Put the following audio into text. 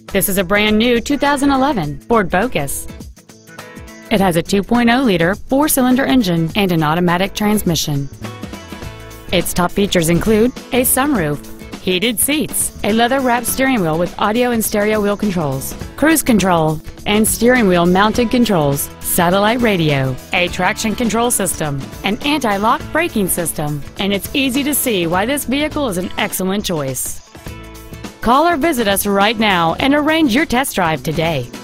This is a brand new 2011 Ford Focus. It has a 2.0-liter four-cylinder engine and an automatic transmission. Its top features include a sunroof, heated seats, a leather-wrapped steering wheel with audio and stereo wheel controls, cruise control, and steering wheel mounted controls, satellite radio, a traction control system, an anti-lock braking system, and it's easy to see why this vehicle is an excellent choice. Call or visit us right now and arrange your test drive today.